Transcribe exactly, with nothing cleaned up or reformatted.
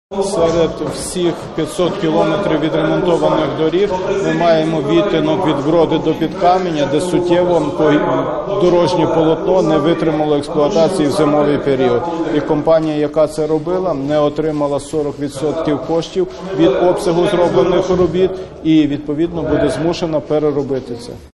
Серед всіх п'ятсот кілометрів відремонтованих доріг ми маємо відтинок від Броди до Підкаменя, де суттєво дорожнє полотно не витримало експлуатації в зимовий період. І компанія, яка це робила, не отримала сорок відсотків коштів від обсягу зроблених робіт і, відповідно, буде змушена переробити це.